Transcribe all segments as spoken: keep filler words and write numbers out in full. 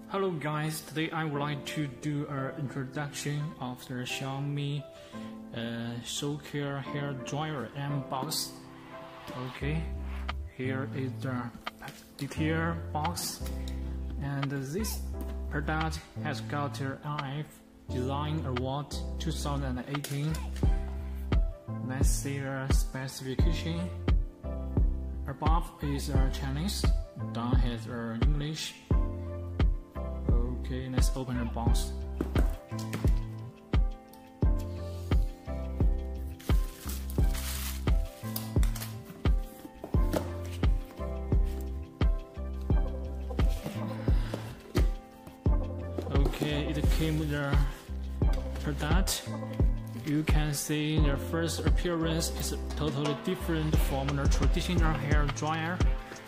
Hello guys, today I would like to do an introduction of the Xiaomi uh, Soulcare hair dryer M box. Okay, here is the detail box, and this product has got an I F Design Award twenty eighteen. Let's see the specification. Above is uh, Chinese, down has uh, English. Okay, let's open the box. Okay, it came with the product. You can see the first appearance is totally different from the traditional hair dryer.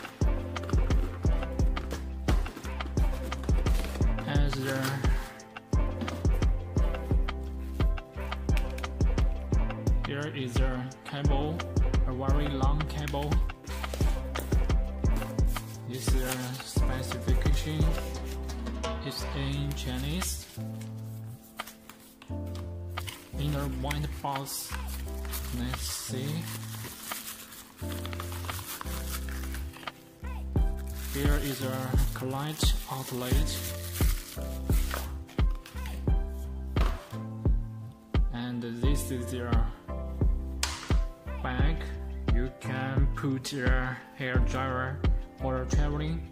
As the here is a cable, a very long cable. This is the specification. It's in Chinese. In the white box, let's see. Here is a light outlet. And this is your bag. You can put your hair dryer for traveling.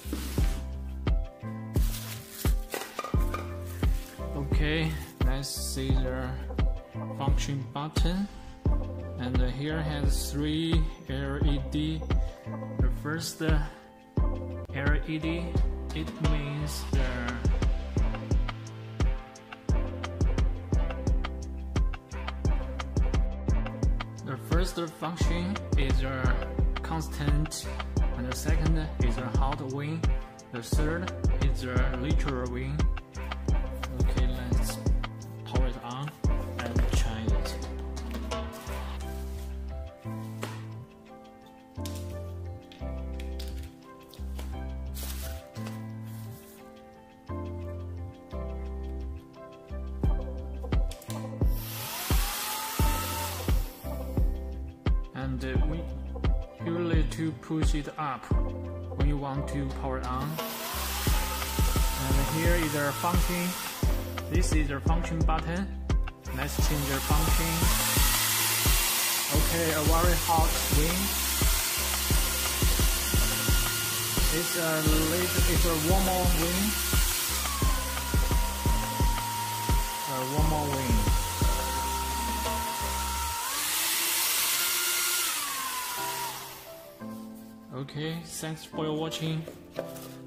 Okay, let's see the function button. And here has three L E D. The first L E D, it means the The first function is a constant, and the second is a hot wind. The third is a lateral wind. Okay, let's power it on and try it. And uh, we usually to push it up when you want to power it on. And here is our function. This is the function button. Let's change the function. Okay, a very hot wind. It's a little, it's a warmer wind. A warmer wind. Okay, thanks for watching.